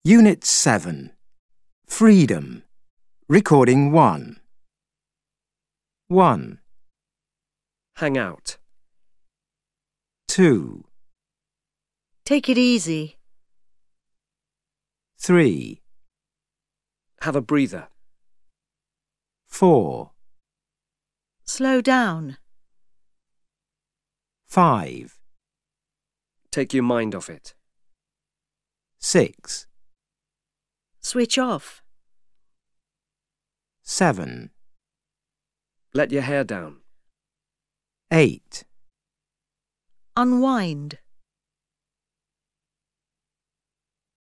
Unit 7. Freedom. Recording 1. 1, Hang out. 2, Take it easy. 3, Have a breather. 4, Slow down. 5, Take your mind off it. 6, Switch off. 7, Let your hair down. 8, Unwind.